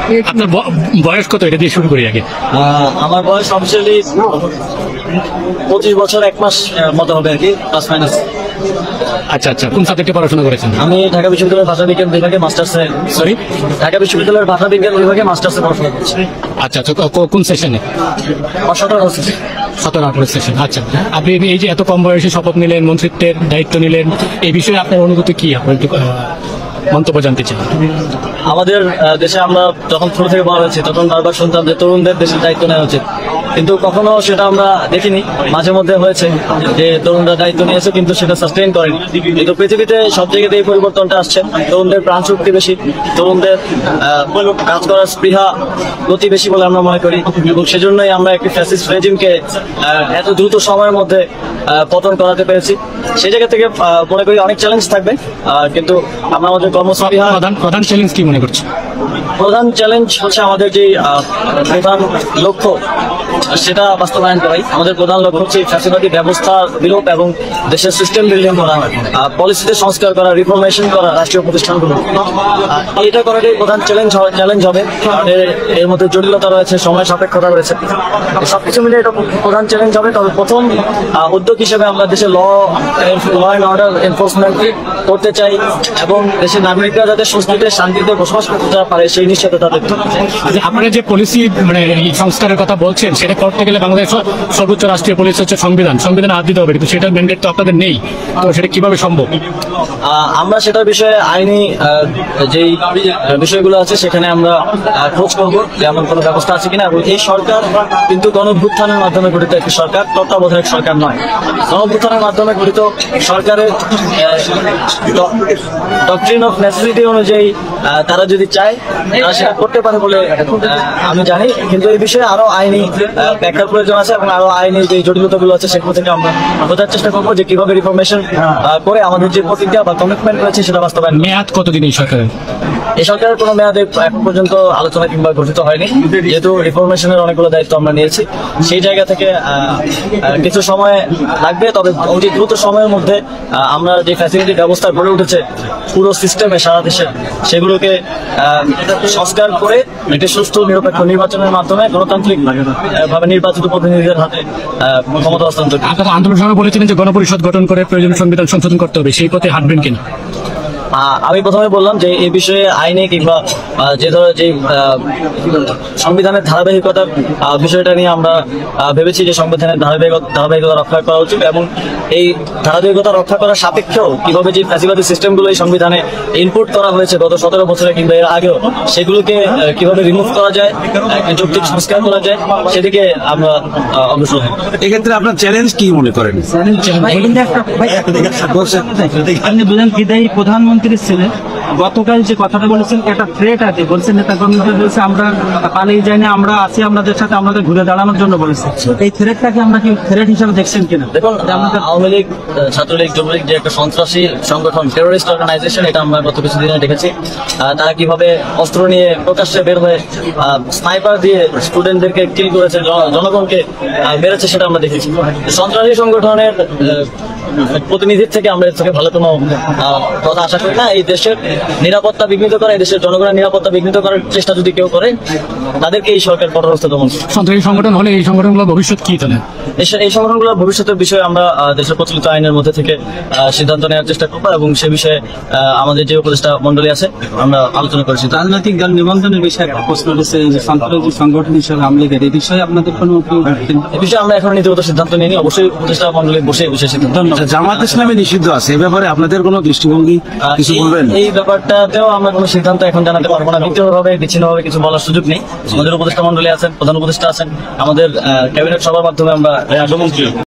আপনার বয়স কত, এটা দিয়ে শুরু করি আগে। আমার বয়স অফিসিয়ালি 25 বছর 1 মাস মতো হবে আর কি, প্লাস মাইনাস। আচ্ছা আচ্ছা, কোন সাবজেক্টে পড়াশোনা করেছেন? আমি ঢাকা বিশ্ববিদ্যালয়ের ভাষা বিজ্ঞান বিভাগে মাস্টার্সে সরি, ঢাকা বিশ্ববিদ্যালয়ের ভাষা বিজ্ঞান বিভাগে মাস্টার্সে পড়াশোনা করছি। আচ্ছা আচ্ছা, কোন সেশনে? 17-18 সেশন। আচ্ছা, আপনি এই যে এত কম বয়সে শপথ নিলেন, মন্ত্রিত্বের দায়িত্ব নিলেন, এই বিষয়ে আপনার অনুভূতি কি? আপনার একটু মন্তব্য জানতে চাই। আমাদের দেশে আমরা যখন ছোট থেকে বড় হয়েছি তখন বারবার শুনতাম যে তরুণদের দেশের দায়িত্ব নেওয়া উচিত, কিন্তু কখনো সেটা আমরা দেখিনি। মাঝে মধ্যে হয়েছে যে তরুণরা দায়িত্ব নিয়েছে কিন্তু সেটা সাস্টেইন করেনি। কিন্তু পৃথিবীতে সব জায়গাতে এই পরিবর্তনটা আসছে। তরুণদের প্রাণ শক্তি বেশি, তরুণদের কাজ করার স্পৃহা গতি বেশি বলে আমরা মনে করি, এবং সেজন্যই আমরা একটি ফ্যাসিস্ট রেজিমকে এত দ্রুত সময়ের মধ্যে পতন করাতে পেরেছি। সেই জায়গা থেকে মনে করি অনেক চ্যালেঞ্জ থাকবে, কিন্তু আমরা আমাদের কর্মস্পৃহা। প্রধান চ্যালেঞ্জ কি মনে করছেন? প্রধান চ্যালেঞ্জ হচ্ছে আমাদের যে প্রধান লক্ষ্য সেটা বাস্তবায়ন করাই। আমাদের প্রধান লক্ষ্য হচ্ছে ফ্যাসিবাদী ব্যবস্থা বিলোপ এবং দেশের সিস্টেম বিল্ডিং করা, পলিসিতে সংস্কার করা, রিফরমেশন করা রাষ্ট্রীয় প্রতিষ্ঠানগুলো। এটা করাটাই প্রধান চ্যালেঞ্জ হবে, কারণ এর মধ্যে জটিলতা রয়েছে, সময় সাপেক্ষতা রয়েছে, সবকিছু মিলে এটা প্রধান চ্যালেঞ্জ হবে। তবে প্রথম উদ্যোগ হিসেবে আমরা দেশে ল অ্যান্ড অর্ডার এনফোর্সমেন্ট করতে চাই, এবং দেশের নাগরিকরা যাতে স্বস্তিতে শান্তিতে বসবাস করতে পারে সেই নিশ্চয়তা তাদের। আপনারা যে পলিসি মানে সংস্কারের কথা বলছেন, সেটা করতে গেলে বাংলাদেশ সর্বোচ্চ রাষ্ট্রীয় পলিসি হচ্ছে সংবিধান হাত দিতে হবে, কিন্তু সেটার ম্যান্ডেট তো আপনাদের নেই, তো সেটা কিভাবে সম্ভব? আমরা সেটার বিষয়ে আইনি যেই বিষয়গুলো আছে সেখানে আমরা খোঁজ করবো যে এমন কোনো ব্যবস্থা আছে কিনা। এবং এই সরকার কিন্তু গণভ্যুত্থানের মাধ্যমে গঠিত একটি সরকার, তত্ত্বাবধায়ক সরকার নয়। গণভ্যুত্থানের মাধ্যমে গঠিত সরকারের ডক্ট্রিন অফ নেসেসিটি অনুযায়ী তারা যদি চায় তারা সেটা করতে পারে বলে আমি জানি, কিন্তু এই বিষয়ে আরো আইনি ব্যাখ্যার প্রয়োজন আছে, এবং আরো আইনি যে জটিলতাগুলো আছে সেগুলো থেকে আমরা বোঝার চেষ্টা করবো যে কিভাবে রিফরমেশন করে আমাদের যে প্রতিজ্ঞা বা কমিটমেন্ট রয়েছে সেটা বাস্তবায়ন। মেয়াদ কতদিন এই সরকারের? এই সরকারের কোনো মেয়াদে এখন পর্যন্ত আলোচনা কিংবা গঠিত হয়নি, যেহেতু রিফরমেশনের অনেকগুলো দায়িত্ব আমরা নিয়েছি। সেই জায়গা থেকে কিছু সময় লাগবে, তবে অতি দ্রুত সময়ের মধ্যে আমরা যে ফ্যাসিলিটি ব্যবস্থা গড়ে উঠেছে পুরো সিস্টেমে সারা দেশে, সেগুলোকে সংস্কার করে একটি সুষ্ঠু নিরপেক্ষ নির্বাচনের মাধ্যমে গণতান্ত্রিক ভাবে নির্বাচিত প্রতিনিধিদের হাতে ক্ষমতা হস্তান্তর। আপনারা আন্দোলন সময় বলেছিলেন যে গণপরিষদ গঠন করে প্রয়োজনীয় সংবিধান সংশোধন করতে হবে, সেই পথে হাঁটবেন কিনা? আমি প্রথমে বললাম যে এই বিষয়ে আইনে কিংবা যে সংবিধানের ধারাবাহিকতার বিষয়টা নিয়ে আমরা ভেবেছি যে সংবিধানের ধারাবাহিকতা রক্ষা করা উচিত, এবং এই ধারাবাহিকতা রক্ষা করার সাপেক্ষেও কিভাবে যে ফ্যাসিবাদী সিস্টেমগুলো এই সংবিধানে ইনপুট করা হয়েছে গত 17 বছরে কিংবা এর আগেও, সেগুলোকে কিভাবে রিমুভ করা যায়, যৌক্তিক সংস্কার করা যায়, সেদিকে আমরা অগ্রসর হব। এক্ষেত্রে আপনার চ্যালেঞ্জ কি মনে করেন? প্রধানমন্ত্রীর ছেলে গতকাল যে কথাটা বলেছেন, একটা থ্রেট আছে, বলছেন নেতা কর্মীদের বলছে আমরা পালিয়ে যাই না, আমরা আছি আপনাদের সাথে, আমাদের ঘুরে দাঁড়ানোর জন্য বলেছে। এই থ্রেটটাকে আমরা কি থ্রেট হিসাবে দেখছেন কিনা? দেখুন, আওয়ামী লীগ, ছাত্রলীগ, যুবলীগ যে একটা সন্ত্রাসী সংগঠন, টেরোরিস্ট অর্গানাইজেশন, এটা আমরা গত কিছুদিনে দেখেছি। তারা কিভাবে অস্ত্র নিয়ে প্রকাশ্যে বের হয়ে স্নাইপার দিয়ে স্টুডেন্টদেরকে কিল করেছে, জনগণকে মেরেছে, সেটা আমরা দেখেছি। সন্ত্রাসী সংগঠনের প্রতিনিধির থেকে আমরা এর থেকে ভালো কোনো কথা আশা করি না। এই দেশের নিরাপত্তা বিঘ্নিত করা, এই দেশের জনগণের নিরাপত্তা বিঘ্নিত করার চেষ্টা যদি কেউ করে, তাদেরকে এই সরকার কঠোরস্থ দমন। সন্ত্রাসী সংগঠন হলে এই সংগঠনগুলোর ভবিষ্যৎ কি তাহলে? এই সংগঠনগুলোর ভবিষ্যতের বিষয়ে আমরা দেশের প্রচলিত আইনের মধ্যে থেকে সিদ্ধান্ত নেওয়ার চেষ্টা করবো, এবং সে বিষয়ে আমাদের যে উপদেষ্টা মন্ডলী আছে আমরা আলোচনা করেছি। রাজনৈতিক দল নিবন্ধনের বিষয়ে প্রশ্ন উঠেছে যে সন্ত্রাসী সংগঠন হিসেবে আওয়ামী লীগের, এই বিষয়ে আপনাদের কোনো এই বিষয়ে আমরা এখন নীতিগত সিদ্ধান্ত নিইনি, অবশ্যই উপদেষ্টা মন্ডলী বসে বিষয়ে সিদ্ধান্ত। জামাত ইসলামী নিষিদ্ধ আছে, এ ব্যাপারে আপনাদের কোনো দৃষ্টিভঙ্গি কিছু বলবেন? এই ব্যাপারটাতেও আমরা কোনো সিদ্ধান্ত এখন জানাতে পারবো না, ব্যক্তিগতভাবে বিচ্ছিন্নভাবে কিছু বলার সুযোগ নেই। আমাদের উপদেষ্টা মন্ডলী আছেন, প্রধান উপদেষ্টা আছেন, আমাদের ক্যাবিনেট সভার মাধ্যমে আমরা